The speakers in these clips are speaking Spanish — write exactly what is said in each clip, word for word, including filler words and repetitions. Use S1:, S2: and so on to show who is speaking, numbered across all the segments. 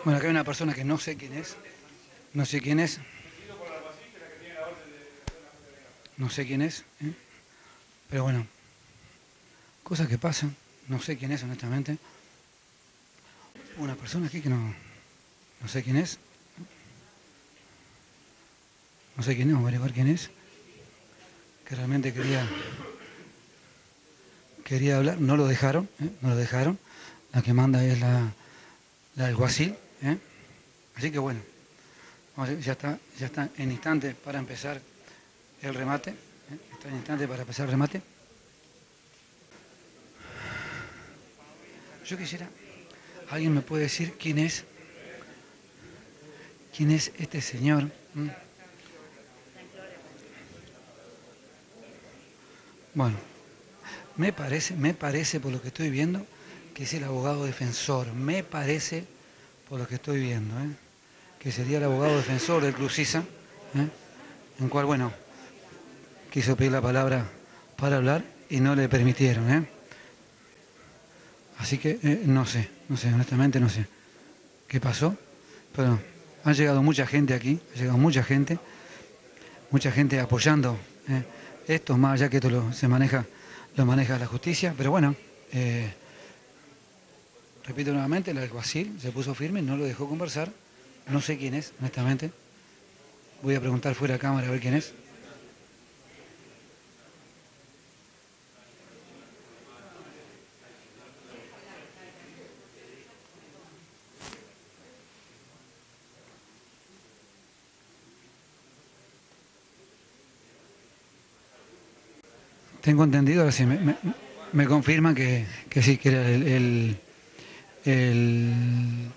S1: Bueno, acá hay una persona que no sé quién es. No sé quién es. No sé quién es. ¿eh? Pero bueno, cosas que pasan. No sé quién es, honestamente. Una persona aquí que no, no sé quién es. No sé quién es, vamos a averiguar quién es. Que realmente quería quería hablar. No lo dejaron. ¿eh? No lo dejaron. La que manda es la, la del Guasil. ¿eh? Así que bueno. Vamos a ver, ya está, ya está en instante para empezar el remate. ¿eh? Está en instante para empezar el remate. Yo quisiera, ¿alguien me puede decir quién es? ¿Quién es este señor? ¿Mm? Bueno, me parece, me parece por lo que estoy viendo que es el abogado defensor. Me parece por lo que estoy viendo, ¿eh? que sería el abogado defensor del Club Sisa, ¿eh? en cual, bueno, quiso pedir la palabra para hablar y no le permitieron. ¿eh? Así que eh, no sé, no sé, honestamente no sé qué pasó, pero ha llegado mucha gente aquí, ha llegado mucha gente, mucha gente apoyando eh, esto, más allá que esto lo, se maneja, lo maneja la justicia, pero bueno, eh, repito nuevamente, el alguacil se puso firme, no lo dejó conversar, no sé quién es, honestamente, voy a preguntar fuera de cámara a ver quién es. Tengo entendido, ahora sí, me, me, me confirman que, que sí, que era el, el, el,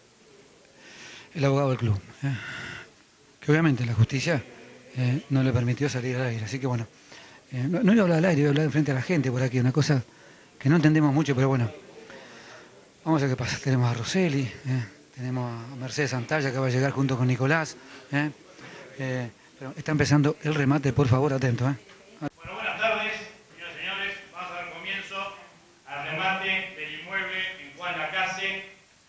S1: el abogado del club. ¿eh? Que obviamente la justicia eh, no le permitió salir al aire. Así que bueno, eh, no, no iba a hablar al aire, iba a hablar frente a la gente por aquí, una cosa que no entendemos mucho, pero bueno, vamos a ver qué pasa. Tenemos a Roseli, eh, tenemos a Mercedes Santalla que va a llegar junto con Nicolás. Eh, eh, pero está empezando el remate, por favor, atento. Eh.
S2: Bueno, buenas tardes, señoras y señores. Vamos a dar comienzo al remate del inmueble en Juan Lacase,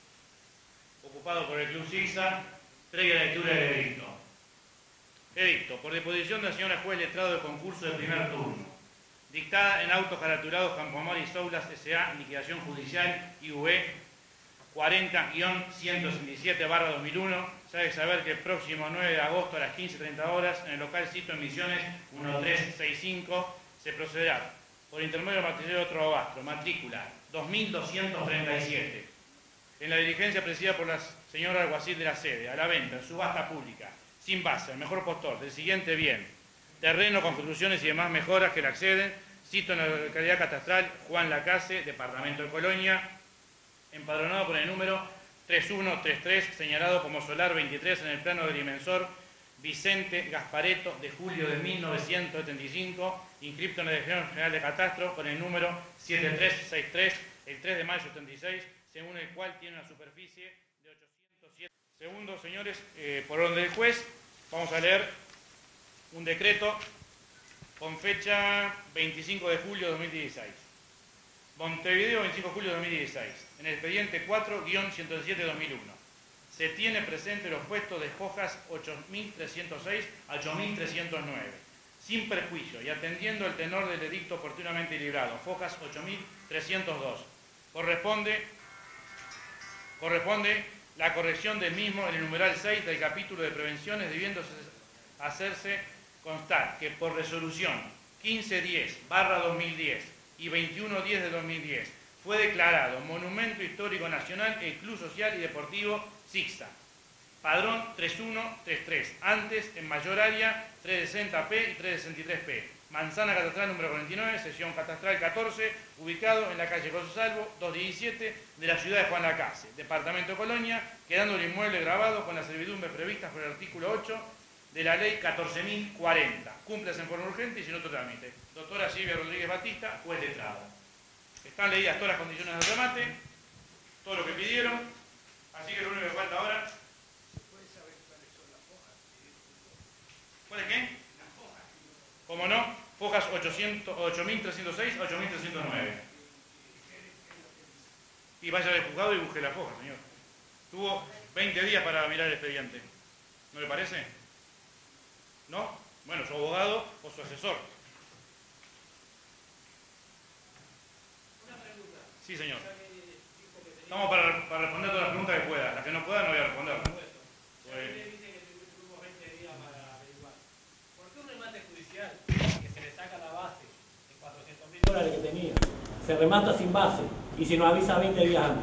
S2: ocupado por el Club Sisa, previa lectura del edicto. Edicto, por disposición de la señora juez letrado del concurso de primer turno, dictada en autos caratulados Campomar y Soulas S A, liquidación judicial I V cuarenta guión ciento sesenta y siete barra dos mil uno, se ha de saber que el próximo nueve de agosto a las quince treinta horas, en el local Cito en Misiones mil trescientos sesenta y cinco, se procederá por intermedio del matrícula otro abastro, matrícula dos mil doscientos treinta y siete, en la diligencia presidida por la señora alguacil de la sede, a la venta en subasta pública, sin base, al mejor postor del siguiente bien: terreno, construcciones y demás mejoras que le acceden, Cito en la localidad catastral Juan Lacase, departamento de Colonia, empadronado por el número tres uno tres tres, señalado como solar veintitrés en el plano del dimensor Vicente Gaspareto de julio de mil novecientos setenta y cinco, inscripto en la Dirección General de Catastro con el número siete tres seis tres, el tres de mayo de setenta y seis, según el cual tiene una superficie de ochocientos siete. Segundo, señores, eh, por orden del juez, vamos a leer un decreto con fecha veinticinco de julio de dos mil dieciséis. Montevideo, veinticinco de julio de dos mil dieciséis. En el expediente cuatro guión ciento siete barra dos mil uno. Se tiene presente los puestos de hojas ocho mil trescientos seis a ocho mil trescientos nueve. Sin perjuicio y atendiendo el tenor del edicto oportunamente librado, fojas ocho mil trescientos dos. Corresponde, corresponde la corrección del mismo en el numeral seis del capítulo de prevenciones, debiendo hacerse constar que por resolución quince diez barra dos mil diez y veintiuno diez de dos mil diez fue declarado Monumento Histórico Nacional el Club Social y Deportivo Sixta. Padrón tres uno tres tres, antes en mayor área trescientos sesenta P y trescientos sesenta y tres P. Manzana Catastral número cuarenta y nueve, sección Catastral catorce, ubicado en la calle José Salvo doscientos diecisiete de la ciudad de Juan Lacase, departamento de Colonia, quedando el inmueble grabado con las servidumbres previstas por el artículo ocho de la ley catorce mil cuarenta. Cúmplase en forma urgente y sin otro trámite. Doctora Silvia Rodríguez Batista, juez letrado. Están leídas todas las condiciones del remate, todo lo que pidieron, así que lo único que falta ahora... ¿Se puede saber cuáles son las fojas? ¿Cuáles qué? Las fojas. ¿Cómo no? Fojas ocho mil trescientos seis a ocho mil trescientos nueve. Y vaya al juzgado y busque la foja, señor. Tuvo veinte días para mirar el expediente. ¿No le parece? ¿No? Bueno, su abogado o su asesor. Una pregunta. Sí, señor. Estamos para, para responder todas las preguntas que pueda. Las que no pueda no voy a responder. Pues...
S3: que se le saca la base de cuatrocientos mil dólares que tenía, se remata sin base y se nos avisa veinte días antes.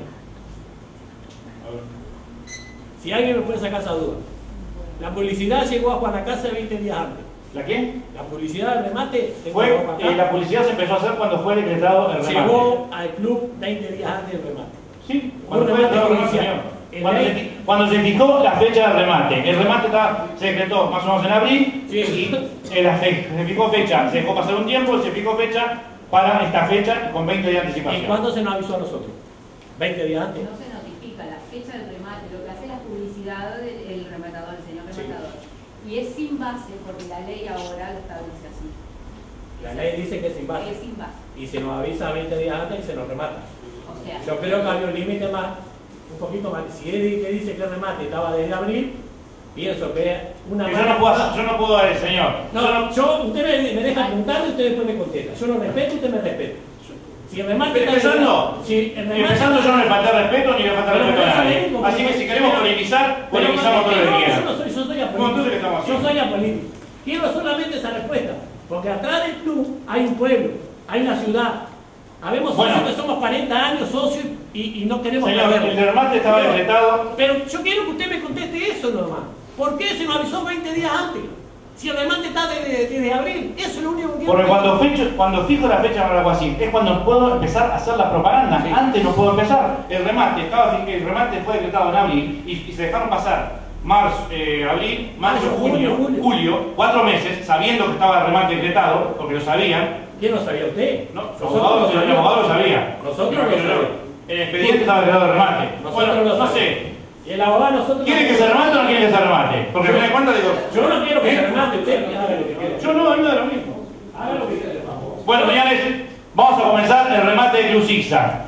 S3: Si alguien me puede sacar esa duda. La publicidad llegó a Guanacaste veinte días antes.
S2: ¿La quién?
S3: La publicidad del remate
S2: fue, eh, la publicidad se empezó a hacer cuando fue decretado el remate.
S3: Llegó al club veinte días antes del remate.
S2: Sí,
S3: cuando fue decretado el remate.
S2: Cuando se, cuando se fijó la fecha del remate, el remate estaba, se decretó más o menos en abril, sí. Y eh, la fe, se fijó fecha, se dejó pasar un tiempo, se fijó fecha para esta fecha con veinte días de anticipación.
S3: ¿Y cuándo se nos avisó a nosotros? ¿veinte días antes?
S4: No se notifica la fecha del remate, lo que hace es la publicidad del el rematador, el señor rematador. Sí. Y es sin base, porque la ley ahora lo establece así.
S3: La ley dice que es sin base.
S4: Es sin base.
S3: Y se nos avisa veinte días antes y se nos remata.
S4: O sea,
S3: yo creo que había un límite más. Un poquito más. Si él que dice que el remate estaba desde abril, pienso que una
S2: yo no puedo, yo no puedo, eh, señor.
S3: No, yo, no, yo usted me, me deja preguntar y usted después me contesta. Yo lo respeto, usted me respeta. Si el remate está
S2: empezando, si el remate empezando yo no le falté respeto ni le falté respeto a nadie. Así que si queremos polemizar, polemizamos todo lo que quieran.
S3: Yo no soy, yo soy apolítico. Yo soy apolítico. Quiero solamente esa respuesta, porque atrás del club hay un pueblo, hay una ciudad. Habemos socios bueno, que somos cuarenta años socios y, y no queremos
S2: señor, el remate estaba
S3: pero,
S2: decretado.
S3: Pero yo quiero que usted me conteste eso nomás. ¿Por qué se nos avisó veinte días antes? Si el remate está desde, desde abril, eso es lo único que quiero.
S2: Porque cuando, fecho, cuando fijo la fecha para algo así, es cuando puedo empezar a hacer la propaganda. Sí. Antes no puedo empezar. El remate, estaba, el remate fue decretado en abril y, y se dejaron pasar marzo, eh, abril, mayo, junio, julio, julio, cuatro meses, sabiendo que estaba el remate decretado, porque lo sabían.
S3: ¿Quién lo sabía usted?
S2: No, su abogado, el abogado lo sabía.
S3: Nosotros lo sabíamos.
S2: El expediente estaba decretado el remate.
S3: Nosotros bueno, lo no sé. Y el abogado nosotros...
S2: ¿Quiere que se remate o no quiere que se remate? Porque me da cuenta digo...
S3: Yo no quiero que ¿eh? se remate, usted haga lo que quiera.
S2: Yo no, a mí me da lo mismo.
S3: Haga lo que quiera, por favor.
S2: Bueno, señores, vamos a comenzar el remate de Club Zigzag,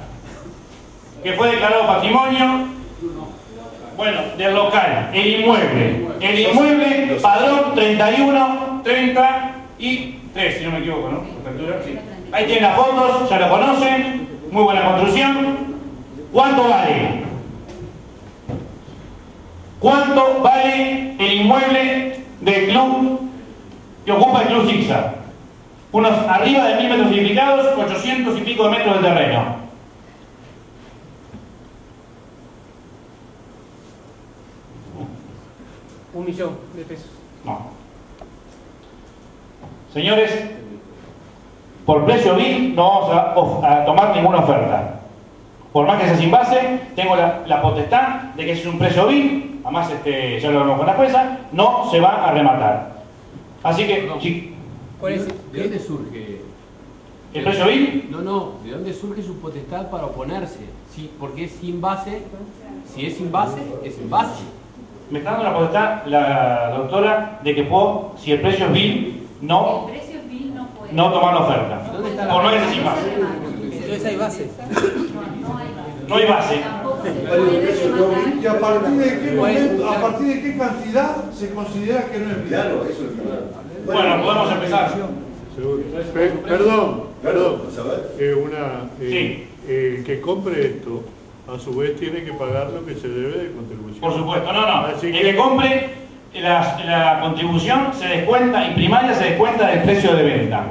S2: que fue declarado patrimonio, bueno, del local, el inmueble. El inmueble, padrón treinta y uno, treinta y tres, si no me equivoco, ¿no? Sí. Ahí tienen las fotos, ya lo conocen, muy buena construcción. ¿Cuánto vale? ¿Cuánto vale el inmueble del club que ocupa el Club Zigzag? Unos arriba de mil metros edificados, ochocientos y pico de metros de terreno.
S3: Un millón de pesos.
S2: No. Señores, por precio vil no vamos a, a tomar ninguna oferta. Por más que sea sin base, tengo la, la potestad de que si es un precio vil, además este, ya lo vemos con la jueza, no se va a rematar. Así que...
S5: No.
S2: Si,
S5: ¿Cuál es, ¿De dónde surge?
S2: ¿El precio vil?
S5: No, no, ¿de dónde surge su potestad para oponerse? Sí, porque es sin base, si es sin base, es sin base.
S2: Me está dando la potestad la doctora de que puedo, si el precio es vil, no,
S4: el precio es vil, no, puede.
S2: no tomar la oferta.
S5: ¿Dónde está la
S2: por no que sea sin base.
S5: Entonces hay base.
S2: No hay base.
S6: ¿Y a partir de qué momento, a partir de qué cantidad se considera que no es vil?
S7: Claro, eso es verdad.
S2: Bueno, podemos empezar.
S8: Per, perdón, perdón. Eh, una, eh,
S2: sí.
S8: El que compre esto, a su vez tiene que pagar lo que se debe de contribución.
S2: Por supuesto, no, no.
S8: Así
S2: el
S8: que...
S2: que compre la, la contribución se descuenta y primaria se descuenta del precio de venta.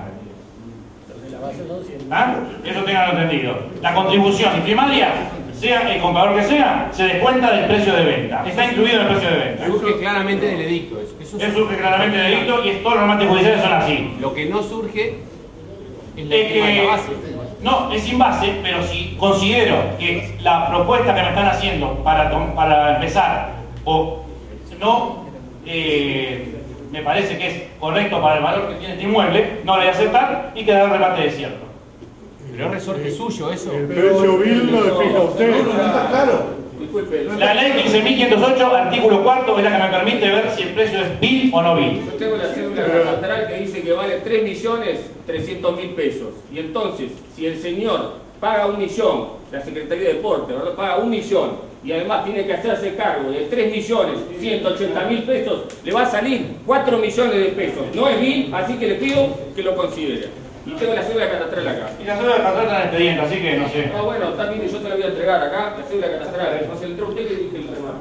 S2: ¿Ah? Eso tengan entendido. La contribución y primaria, sea el comprador que sea, se descuenta del precio de venta. Está incluido en el precio de venta.
S5: Surge claramente del edicto eso. Eso,
S2: eso surge claramente del edicto y todos los remates judiciales son así.
S5: Lo que no surge es la,
S2: es que,
S5: la base.
S2: No, es sin base, pero si considero que la propuesta que me están haciendo para, para empezar o no eh, me parece que es correcto para el valor que tiene este inmueble, no lo voy a aceptar y quedará el remate desierto.
S5: Pero es resorte suyo eso.
S8: El precio vil lo fija usted.
S6: No, no está claro.
S2: La ley quince mil quinientos ocho, artículo cuarto, es la que me permite ver si el precio es vil o no vil.
S9: Yo tengo la cédula catastral que dice que vale tres millones trescientos mil pesos. Y entonces, si el señor
S7: paga un millón, la Secretaría de Deporte, ¿verdad? Paga un millón, y además tiene que hacerse cargo de tres millones ciento ochenta mil pesos, le va a salir cuatro millones de pesos. No es mil, así que le pido que lo considere. Y tengo la cédula catastral acá.
S2: Y la cédula catastral está en el expediente, así que no sé.
S7: Ah, bueno, también yo se la voy a entregar acá, la cédula catastral. No se le entró a usted que dije el remate.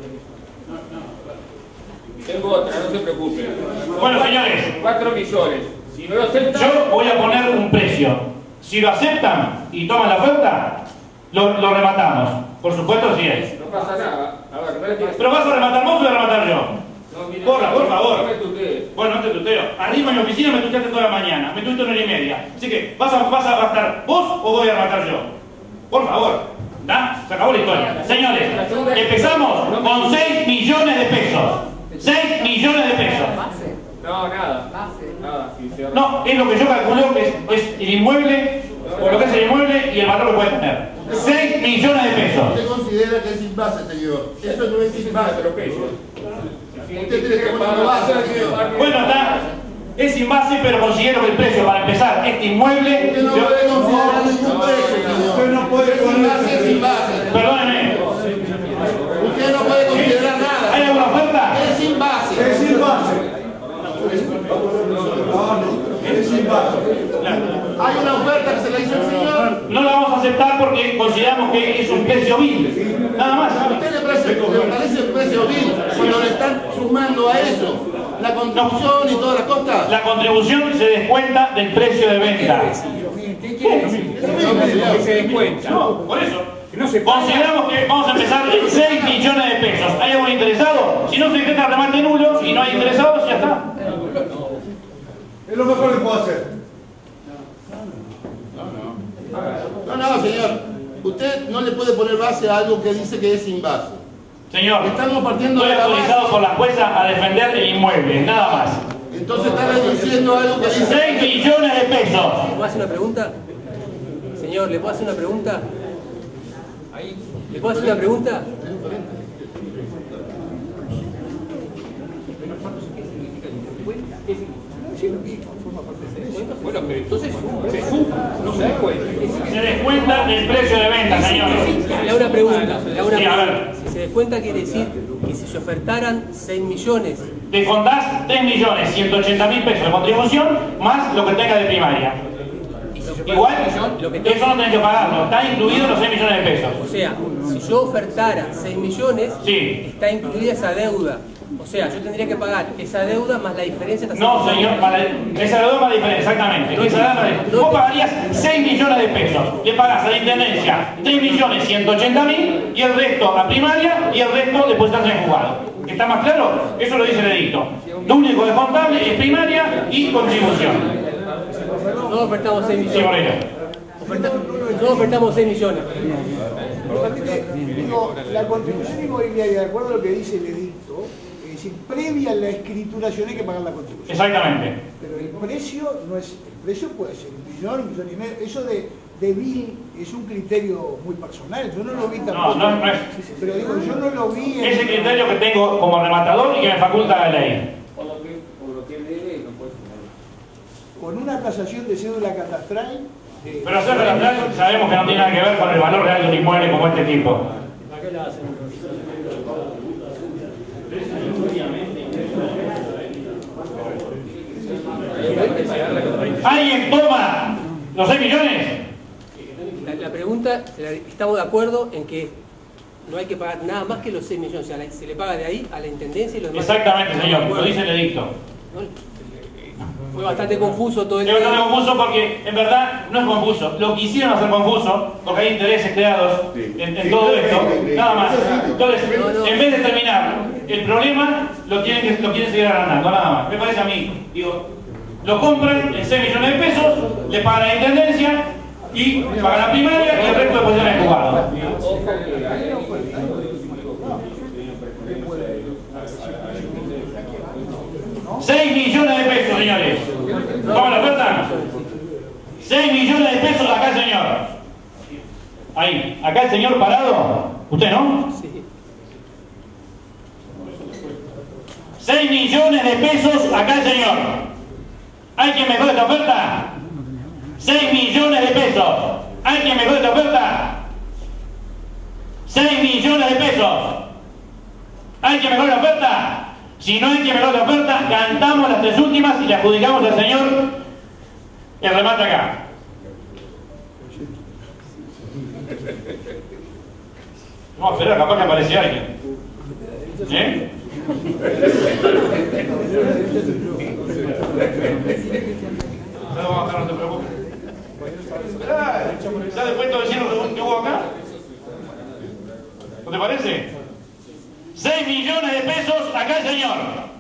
S7: Tengo otra, no se preocupe.
S2: Bueno, señores.
S7: cuatro millones. Si no lo aceptan...
S2: Yo voy a poner un precio. Si lo aceptan y toman la oferta, lo, lo rematamos. Por supuesto, si es.
S7: No pasa nada. A ver, no le tienes...
S2: ¿Pero vas a rematar vos o voy a rematar yo?
S7: No, mire,
S2: Porra, por favor.
S7: No me tutee.
S2: Bueno, no te tuteo. Arriba en mi oficina me tuteaste toda la mañana. Me tuteaste una hora y media. Así que, ¿vas a, vas a gastar vos o voy a rematar yo? Por favor. ¿Da? Se acabó la historia. Señores, empezamos con seis millones de pesos. seis millones de pesos.
S7: No, nada. Nada. Si se...
S2: No, es lo que yo calculo que es, es el inmueble, o lo que es el inmueble y el valor que puede tener. seis millones de pesos.
S6: Usted considera que es sin base, señor. Eso no es sin base. Usted tiene que poner base, señor.
S2: Bueno, está. Es sin base, pero considero que el precio para empezar este inmueble...
S6: Usted no puede considerar ningún precio, señor. Usted no puede sin base, sin base.
S2: Perdóneme.
S6: Usted no puede considerar nada.
S2: ¿Hay alguna oferta?
S6: Es sin base. Es sin base. No, no, es sin base. Hay una oferta que se la hizo el señor.
S2: No la vamos a aceptar porque consideramos que es un precio vil. Nada más.
S6: ¿A usted le parece, le parece el precio vil cuando le están sumando a eso la contribución y todas las cosas?
S2: La contribución se descuenta del precio de venta.
S7: ¿Qué quiere decir? Que se descuenta.
S2: No, por eso.
S7: No se
S2: Consideramos que vamos a empezar en seis millones de pesos. ¿Hay algún interesado? Si no se intenta remate nulo y no hay interesados, ya está.
S6: Es lo mejor que puedo hacer. No, no, señor. Usted no le puede poner base a algo que dice que es sin base.
S2: Señor,
S6: estamos partiendo
S2: estoy
S6: de la
S2: autorizado
S6: base.
S2: por la jueza a defender el inmueble, nada más.
S6: Entonces está diciendo algo que dice...
S2: seis millones de pesos.
S9: ¿Le puedo hacer una pregunta? Señor, ¿le puedo hacer una pregunta? ¿Le puedo hacer una pregunta?
S7: Bueno, pero entonces se suma, no se descuenta.
S2: Se descuenta del precio de venta, señor.
S9: Le hago una pregunta. Le hago una
S2: Sí, a ver.
S9: pregunta. Si se descuenta quiere decir que si se ofertaran seis millones.
S2: Descontás tres millones ciento ochenta mil pesos de contribución más lo que tenga de primaria. Igual,
S9: lo que
S2: eso no tenés que pagarlo, está incluido en los seis millones de pesos.
S9: O sea, si yo ofertara seis millones,
S2: sí,
S9: está incluida esa deuda. O sea, yo tendría que pagar esa deuda más la diferencia.
S2: No, señor, para esa deuda más diferencia, exactamente. No, esa deuda más, vos pagarías seis millones de pesos, le pagás a la intendencia tres millones ciento ochenta mil y el resto a primaria y el resto después estás en juzgado. ¿Está más claro? Eso lo dice el edicto. Lo único descontable es primaria y contribución.
S9: No ofertamos seis millones.
S2: Sí, Moreira.
S9: Oferta, no ofertamos seis millones.
S10: Digo, la contribución inmobiliaria, de acuerdo a lo que dice el edicto, es decir, previa a la escrituración hay que pagar la contribución.
S2: Exactamente.
S10: Pero el precio no es, el precio puede ser un millón, un millón y medio. Eso de, de vil es un criterio muy personal. Yo no lo vi tampoco.
S2: No, no, no es.
S10: Pero digo, yo no lo vi. En...
S2: Ese criterio que tengo como rematador y que me faculta la ley.
S10: Con una tasación de cédula catastral. Eh,
S2: Pero hacer catastral sabemos que no tiene nada que ver con el valor real de un inmueble como este tipo. ¿Alguien toma los seis millones?
S9: La, la pregunta, estamos de acuerdo en que no hay que pagar nada más que los seis millones, o sea, se le paga de ahí a la intendencia y los demás.
S2: Exactamente, señor, lo dice el edicto.
S9: Fue bastante confuso todo
S2: Es
S9: esto.
S2: bastante confuso porque en verdad no es confuso. Lo quisieron hacer confuso porque hay intereses creados en, en todo esto, nada más. Entonces, en vez de terminar el problema, lo quieren, lo quieren seguir agrandando, nada más. Me parece a mí, digo, lo compran en seis millones de pesos, le pagan la intendencia y pagan la primaria y el resto después de el juzgado. seis millones de pesos, señores. ¿Cómo la oferta? seis millones de pesos acá, señor. Ahí, acá el señor parado. ¿Usted no?
S9: Sí.
S2: seis millones de pesos acá, señor. ¿Hay quien me dé esta oferta? seis millones de pesos. ¿Hay quien mejore esta oferta? seis millones de pesos. ¿Hay quien mejore la oferta? Si no hay quien mejore la oferta, cantamos las tres últimas y le adjudicamos al señor el remate acá. Vamos a esperar, capaz que aparece alguien. ¿Eh? No lo vamos a bajar, no te preocupes. Esperá, ya después todo decirlo que hubo acá. ¿No te parece? seis millones de pesos acá el señor.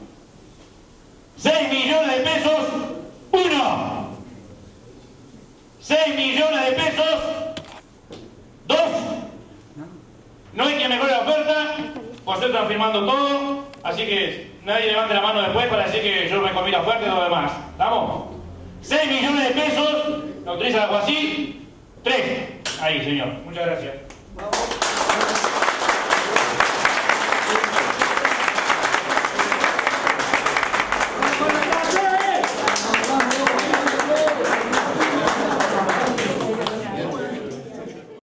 S2: seis millones de pesos, uno. seis millones de pesos, dos. No hay que mejorar la oferta, por ser están firmando todo, así que nadie levante la mano después para decir que yo me comí la oferta y todo lo demás. ¿Estamos? seis millones de pesos, ¿lo autoriza el alguacil? tres. Ahí, señor. Muchas gracias.